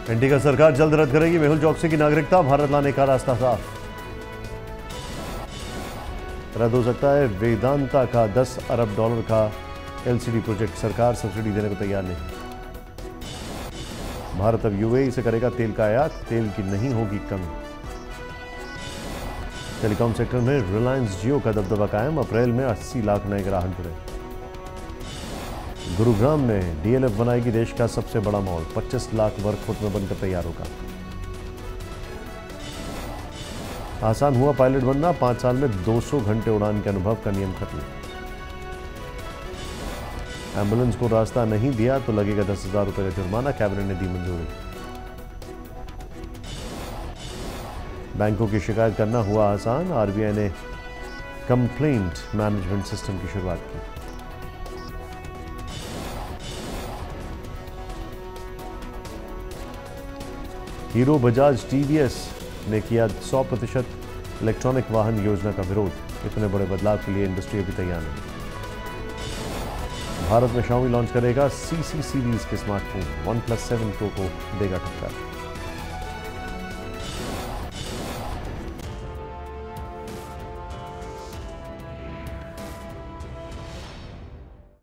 ND का सरकार जल्द रद्द करेगी मेहुल चौकसी की नागरिकता, भारत लाने का रास्ता साफ। रद्द हो सकता है वेदांता का $10 अरब का एलसीडी प्रोजेक्ट, सरकार सब्सिडी देने को तैयार नहीं। भारत अब यूएई से करेगा तेल का आयात, तेल की नहीं होगी कमी। टेलीकॉम सेक्टर में रिलायंस जियो का दबदबा कायम, अप्रैल में 80 लाख नए ग्राहक जुड़े। गुरुग्राम में डीएलएफ बनाएगी देश का सबसे बड़ा मॉल, 25 लाख वर्ग फुट में बनकर तैयार होगा। आसान हुआ पायलट बनना, 5 साल में 200 घंटे उड़ान के अनुभव का नियम खत्म। एम्बुलेंस को रास्ता नहीं दिया तो लगेगा 10,000 रुपए का जुर्माना, कैबिनेट ने दी मंजूरी। बैंकों की शिकायत करना हुआ आसान, आरबीआई ने कंप्लेंट मैनेजमेंट सिस्टम की शुरुआत की। हीरो, बजाज, टीवीएस ने किया 100% इलेक्ट्रॉनिक वाहन योजना का विरोध, इतने बड़े बदलाव के लिए इंडस्ट्री अभी तैयार नहीं। भारत में Xiaomi लॉन्च करेगा सीसी सीरीज के स्मार्टफोन, OnePlus 7 Pro को देगा टक्कर।